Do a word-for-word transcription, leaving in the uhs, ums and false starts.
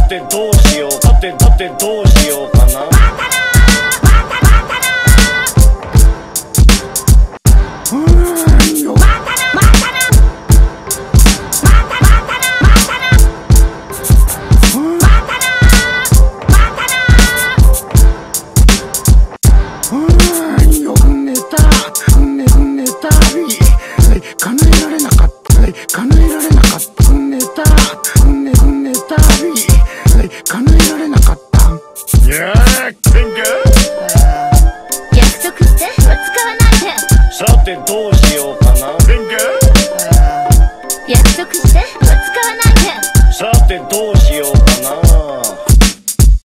てどうしようさてさてどうしようかな。 叶えられなかった叶えられなかったネタネネタビ叶えられなかった。 いやーケンガ約束って使わないで。 さてどうしようかな。ケンガ